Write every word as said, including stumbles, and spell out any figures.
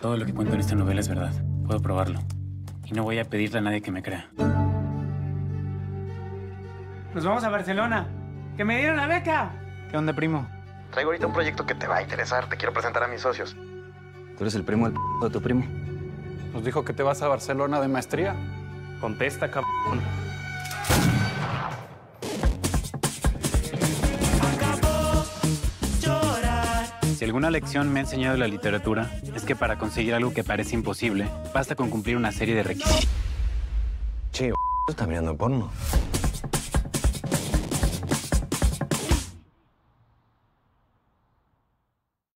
Todo lo que cuento en esta novela es verdad. Puedo probarlo. Y no voy a pedirle a nadie que me crea. Nos vamos a Barcelona. ¡Que me dieron la beca! ¿Qué onda, primo? Traigo ahorita un proyecto que te va a interesar. Te quiero presentar a mis socios. ¿Tú eres el primo del p de tu primo? Nos dijo que te vas a Barcelona de maestría. Contesta, cabrón. Si alguna lección me ha enseñado la literatura, es que para conseguir algo que parece imposible, basta con cumplir una serie de requisitos. Che, está mirando porno.